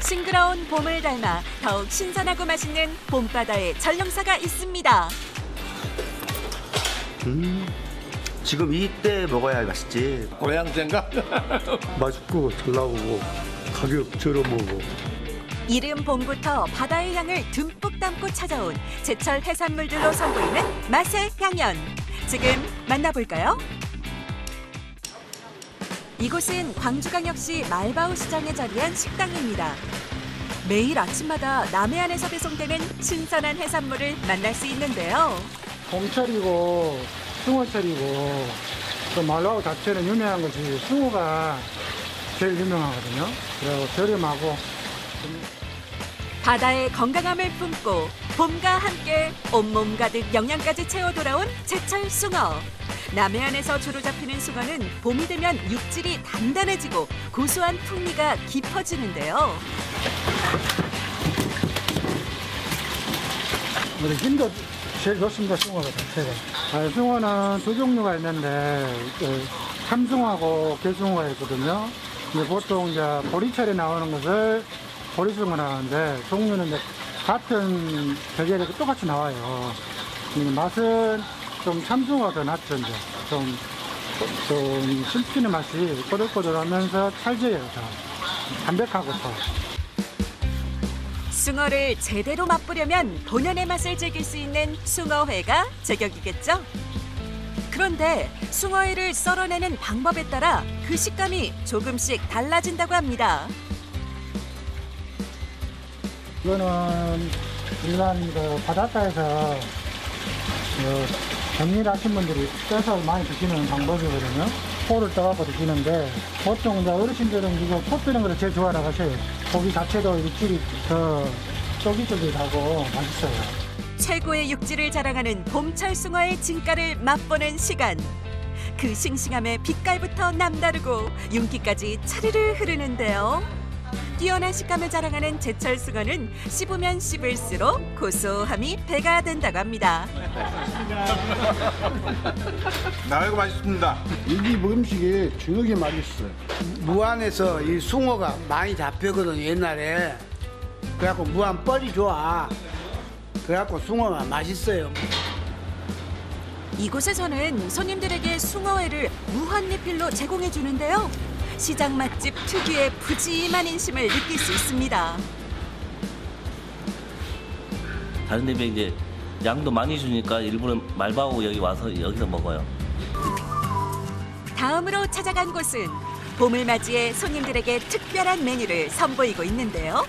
싱그러운 봄을 닮아 더욱 신선하고 맛있는 봄바다의 전령사가 있습니다. 지금 이때 먹어야 맛있지. 고향 생각? 맛있고 잘 나오고 가격 저렴하고. 이른 봄부터 바다의 향을 듬뿍 담고 찾아온 제철 해산물들로 선보이는 맛의 향연. 지금 만나볼까요? 이곳은 광주광역시 말바우 시장에 자리한 식당입니다. 매일 아침마다 남해안에서 배송되는 신선한 해산물을 만날 수 있는데요. 봄철이고 숭어철이고 또 말바우 자체는 유명한 것이 숭어가 제일 유명하거든요. 그리고 저렴하고 바다의 건강함을 품고 봄과 함께 온몸 가득 영양까지 채워 돌아온 제철 숭어. 남해안에서 주로 잡히는 숭어는 봄이 되면 육질이 단단해지고 고소한 풍미가 깊어지는데요. 우리 힘도 제일 좋습니다. 숭어가 자체가. 숭어는 두 종류가 있는데 참숭어하고 개숭어가 있거든요. 근데 보통 이제 보리철에 나오는 것을 보리숭어라 하는데 종류는 이제 같은 계절에 똑같이 나와요. 근데 맛은 좀 참숭어가 더 낫죠. 이제 좀 씹히는 맛이 꼬들꼬들하면서 찰져요. 담백하고 더. 숭어를 제대로 맛보려면 본연의 맛을 즐길 수 있는 숭어회가 제격이겠죠? 그런데 숭어회를 썰어내는 방법에 따라 그 식감이 조금씩 달라진다고 합니다. 이거는 일반 바닷가에서 정리하신 분들이 떠서 많이 드시는 방법이거든요. 포를 떠갖고 드시는데 보통 이제 어르신들은 이거 포 뜨는 걸 제일 좋아하라고 하셔요. 고기 자체도 육질이 더 쫄깃쫄깃하고 맛있어요. 최고의 육질을 자랑하는 봄철 숭어의 진가를 맛보는 시간. 그 싱싱함의 빛깔부터 남다르고 윤기까지 차르르 흐르는데요. 뛰어난 식감을 자랑하는 제철 숭어는 씹으면 씹을수록 고소함이 배가 된다고 합니다. 나이고 맛있습니다. 이 집 음식이 주역이 맛있어요. 무안에서 이 숭어가 많이 잡혔거든요, 옛날에. 그래갖고 무안 뻘이 좋아. 그래갖고 숭어가 맛있어요. 이곳에서는 손님들에게 숭어회를 무한리필로 제공해 주는데요. 시장 맛집 특유의 푸짐한 인심을 느낄 수 있습니다. 다른 데 비해 이제 양도 많이 주니까 일부러 말바우 여기 와서 여기서 먹어요. 다음으로 찾아간 곳은 봄을 맞이해 손님들에게 특별한 메뉴를 선보이고 있는데요.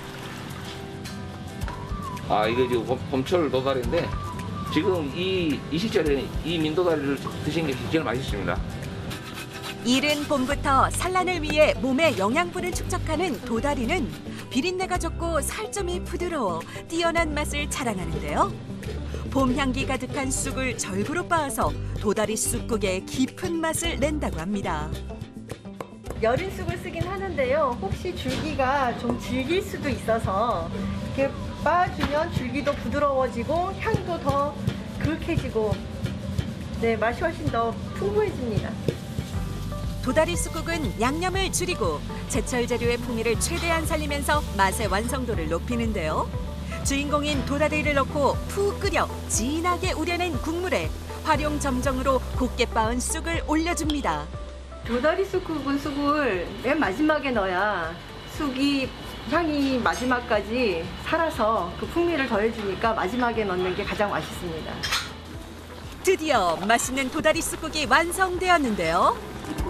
이거 지금 봄철 도다리인데 지금 이 시절에 이 민도다리를 드시는 게 제일 맛있습니다. 이른 봄부터 산란을 위해 몸의 영양분을 축적하는 도다리는 비린내가 적고 살점이 부드러워 뛰어난 맛을 자랑하는데요. 봄 향기 가득한 쑥을 절구로 빻아서 도다리 쑥국의 깊은 맛을 낸다고 합니다. 여린 쑥을 쓰긴 하는데요. 혹시 줄기가 좀 질길 수도 있어서 이렇게 빻아주면 줄기도 부드러워지고 향도 더 그윽해지고 맛이 훨씬 더 풍부해집니다. 도다리 쑥국은 양념을 줄이고 제철 재료의 풍미를 최대한 살리면서 맛의 완성도를 높이는데요. 주인공인 도다리를 넣고 푹 끓여 진하게 우려낸 국물에 활용 점정으로 곱게 빻은 쑥을 올려줍니다. 도다리 쑥국은 쑥을 맨 마지막에 넣어야 쑥이 향이 마지막까지 살아서 그 풍미를 더해주니까 마지막에 넣는 게 가장 맛있습니다. 드디어 맛있는 도다리 쑥국이 완성되었는데요.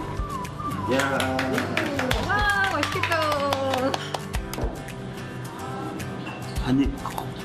와, 맛있겠다. 한 입.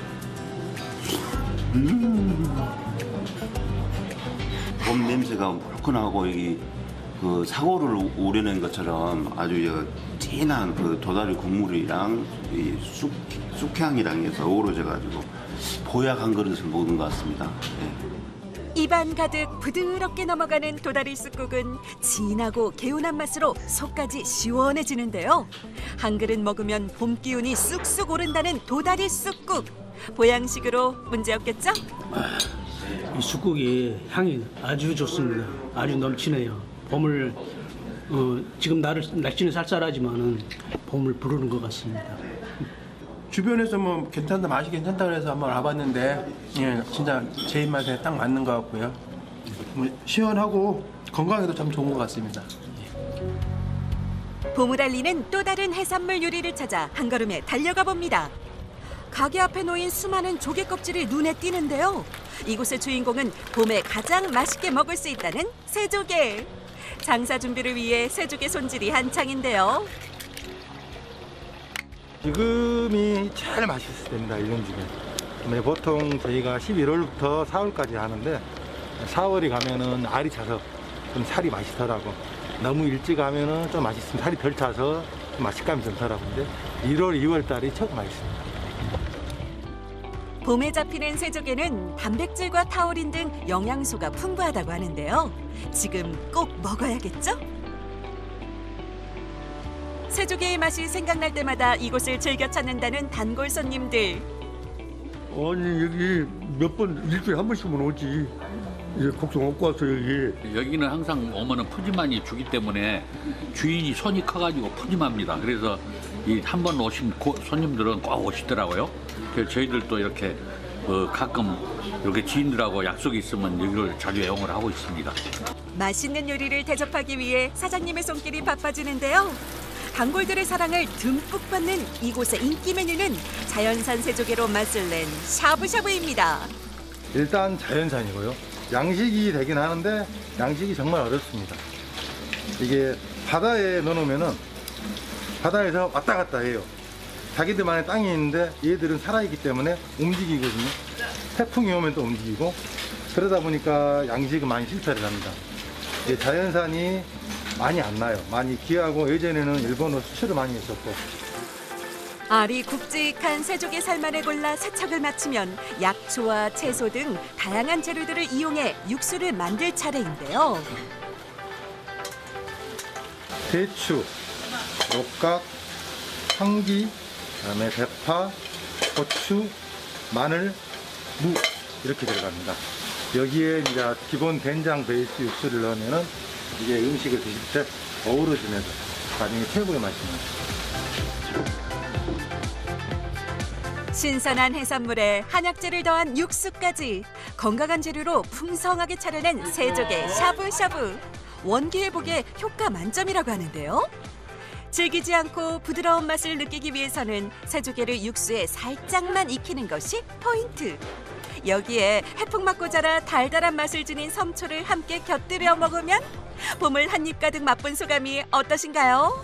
봄 냄새가 얼큰하고 여기 그 사고를 우려낸 것처럼 아주 진한 그 도다리 국물이랑 이 쑥향이랑 해서 어우러져가지고 보약 한 그릇을 먹은 것 같습니다. 입안 가득 부드럽게 넘어가는 도다리 쑥국은 진하고 개운한 맛으로 속까지 시원해지는데요. 한 그릇 먹으면 봄 기운이 쑥쑥 오른다는 도다리 쑥국. 보양식으로 문제 없겠죠? 이 쑥국이 향이 아주 좋습니다. 아주 넘치네요. 봄을 지금 날씨는 쌀쌀하지만은 봄을 부르는 것 같습니다. 주변에서 뭐 괜찮다, 맛이 괜찮다 그래서 한번 와봤는데 예, 진짜 제 입맛에 딱 맞는 것 같고요. 뭐 시원하고 건강에도 참 좋은 것 같습니다. 봄을 알리는 또 다른 해산물 요리를 찾아 한 걸음에 달려가 봅니다. 가게 앞에 놓인 수많은 조개 껍질이 눈에 띄는데요. 이곳의 주인공은 봄에 가장 맛있게 먹을 수 있다는 새조개. 장사 준비를 위해 새조개 손질이 한창인데요. 지금이 제일 맛있을 때입니다. 1년 중에. 보통 저희가 11월부터 4월까지 하는데 4월이 가면은 알이 차서 좀 살이 맛있더라고. 너무 일찍 가면은 좀 맛있으면 살이 덜 차서 맛식감이 좀 덜하고. 근데 1월, 2월 달이 최고 맛있습니다. 봄에 잡히는 새조개는 단백질과 타우린 등 영양소가 풍부하다고 하는데요. 지금 꼭 먹어야겠죠? 새조개의 맛이 생각날 때마다 이곳을 즐겨 찾는다는 단골 손님들. 아니 여기 몇 번 일주일에 한 번씩은 오지. 이제 곡성 먹고 왔어 여기. 여기는 항상 오면은 푸짐하니 주기 때문에 주인이 손이 커가지고 푸짐합니다. 그래서 이 한 번 오신 손님들은 꼭 오시더라고요. 그래서 저희들도 이렇게 가끔 이렇게 지인들하고 약속이 있으면 여기를 자주 애용을 하고 있습니다. 맛있는 요리를 대접하기 위해 사장님의 손길이 바빠지는데요. 단골들의 사랑을 듬뿍 받는 이곳의 인기 메뉴는 자연산 새조개로 맛을 낸 샤브샤브입니다. 일단 자연산이고요. 양식이 되긴 하는데 양식이 정말 어렵습니다. 이게 바다에 넣어놓으면은 바다에서 왔다 갔다 해요. 자기들만의 땅이 있는데 얘들은 살아있기 때문에 움직이거든요. 태풍이 오면 또 움직이고 그러다 보니까 양식은 많이 실패를 합니다. 자연산이 많이 안 나요. 많이 귀하고 예전에는 일본으로 수출을 많이 했었고. 알이 굵직한 새조개 살만을 골라 세척을 마치면 약초와 채소 등 다양한 재료들을 이용해 육수를 만들 차례인데요. 대추, 녹각, 황기, 그다음에 대파, 고추, 마늘, 무 이렇게 들어갑니다. 여기에 이제 기본 된장 베이스 육수를 넣으면은 이게 음식을 드실 때 어우러지면서 나중에 최고의 맛입니다. 신선한 해산물에 한약재를 더한 육수까지 건강한 재료로 풍성하게 차려낸 새조개 샤브샤브. 원기회복에 효과 만점이라고 하는데요. 질기지 않고 부드러운 맛을 느끼기 위해서는 새조개를 육수에 살짝만 익히는 것이 포인트. 여기에 해풍맞고 자라 달달한 맛을 지닌 섬초를 함께 곁들여 먹으면 봄을 한입 가득 맛본 소감이 어떠신가요?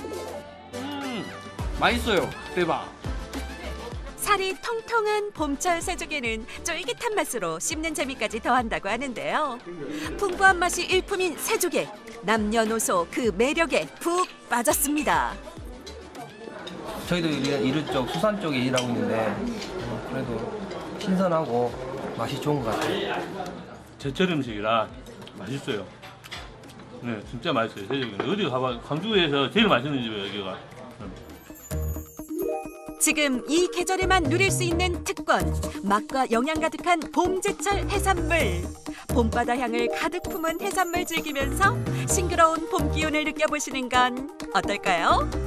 맛있어요. 대박. 살이 통통한 봄철 새조개는 쫄깃한 맛으로 씹는 재미까지 더한다고 하는데요. 풍부한 맛이 일품인 새조개. 남녀노소 그 매력에 푹 빠졌습니다. 저희도 이루 쪽 수산 쪽에 일하고 있는데 그래도 신선하고 맛이 좋은 것 같아요. 제철 음식이라 맛있어요. 네, 진짜 맛있어요. 새조개는 어디 가봐 광주에서 제일 맛있는 집이에요 여기가. 지금 이 계절에만 누릴 수 있는 특권, 맛과 영양 가득한 봄제철 해산물. 봄바다 향을 가득 품은 해산물 즐기면서 싱그러운 봄 기운을 느껴보시는 건 어떨까요?